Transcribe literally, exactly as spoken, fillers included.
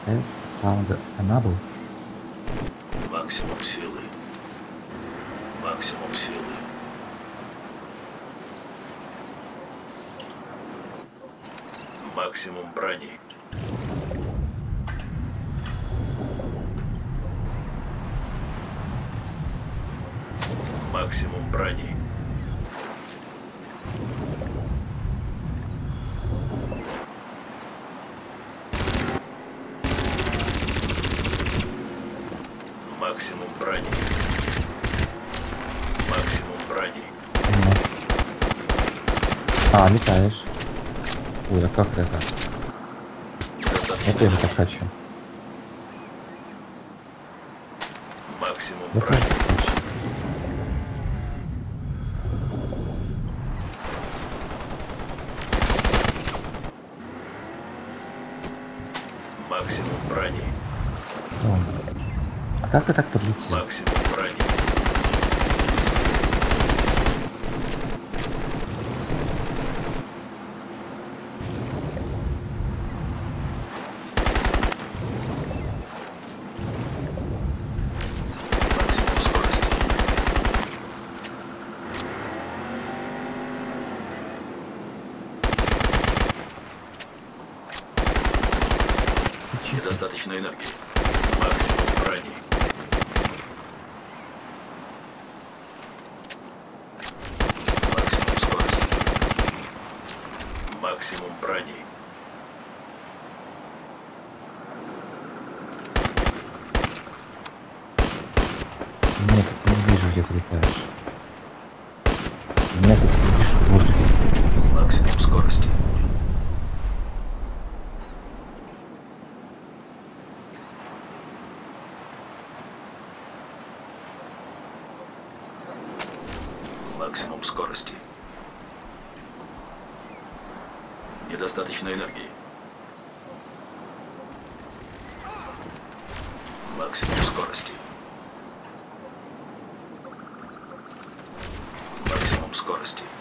S sound enable. Максимум силы. Максимум силы. Максимум брони. Максимум брони. Максимум брони. Максимум брони. А, летаешь. Ой, а как это? Я тоже так хочу. Максимум Я тоже брони. так хочу. Максимум брони. Вон. А как ты так подлетел? Максимум брони. Максимум скорости. Недостаточно энергии. Максимум брони. Максимум скорости. Максимум брони. Нет, я не вижу, где ты летаешь. Нет, я тебя вижу в воздухе. Максимум скорости. Максимум скорости. Недостаточно энергии. Максимум скорости. Максимум скорости.